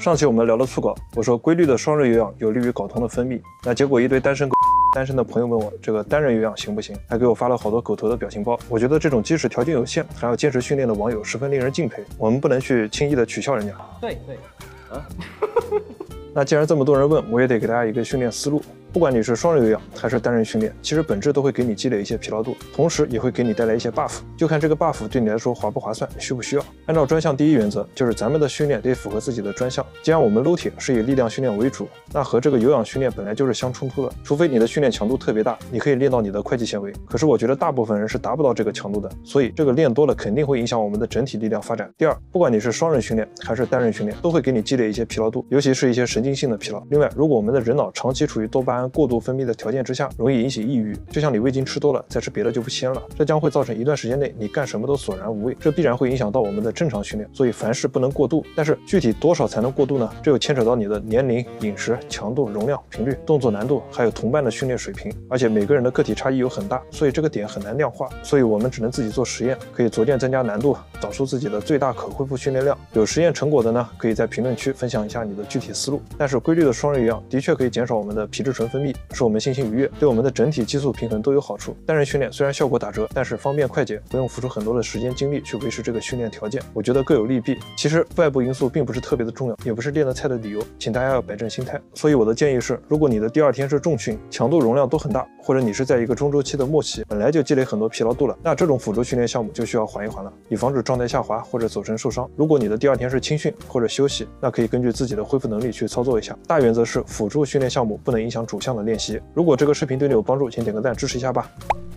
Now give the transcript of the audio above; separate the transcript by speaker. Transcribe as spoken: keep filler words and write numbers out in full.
Speaker 1: 上期我们聊了促睾，我说规律的双人有氧有利于睾酮的分泌，那结果一堆单身狗。 单身的朋友问我这个单人有氧行不行，还给我发了好多狗头的表情包。我觉得这种即使条件有限还要坚持训练的网友十分令人敬佩，我们不能去轻易的取笑人家。
Speaker 2: 对对，啊，
Speaker 1: 那既然这么多人问，我也得给大家一个训练思路。 不管你是双人有氧还是单人训练，其实本质都会给你积累一些疲劳度，同时也会给你带来一些 buff， 就看这个 buff 对你来说划不划算，需不需要。按照专项第一原则，就是咱们的训练得符合自己的专项。既然我们撸铁是以力量训练为主，那和这个有氧训练本来就是相冲突的。除非你的训练强度特别大，你可以练到你的会计纤维。可是我觉得大部分人是达不到这个强度的，所以这个练多了肯定会影响我们的整体力量发展。第二，不管你是双人训练还是单人训练，都会给你积累一些疲劳度，尤其是一些神经性的疲劳。另外，如果我们的人脑长期处于多巴胺过度分泌的 条件之下，容易引起抑郁。就像你味精吃多了，再吃别的就不鲜了，这将会造成一段时间内你干什么都索然无味，这必然会影响到我们的正常训练。所以凡事不能过度，但是具体多少才能过度呢？这又牵扯到你的年龄、饮食、强度、容量、频率、动作难度，还有同伴的训练水平。而且每个人的个体差异有很大，所以这个点很难量化。所以我们只能自己做实验，可以逐渐增加难度，找出自己的最大可恢复训练量。有实验成果的呢，可以在评论区分享一下你的具体思路。但是规律的双人有氧的确可以减少我们的皮质醇分泌，使我们心情愉悦，对我们的整体激素平衡都有好处。单人训练虽然效果打折，但是方便快捷，不用付出很多的时间精力去维持这个训练条件，我觉得各有利弊。其实外部因素并不是特别的重要，也不是练得菜的理由，请大家要摆正心态。所以我的建议是，如果你的第二天是重训，强度容量都很大，或者你是在一个中周期的末期，本来就积累很多疲劳度了，那这种辅助训练项目就需要缓一缓了，以防止状态下滑或者走神受伤。如果你的第二天是轻训或者休息，那可以根据自己的恢复能力去操作一下。大原则是辅助训练项目不能影响主项的练习。如果这个视频对你有帮助，请点个赞支持一下吧。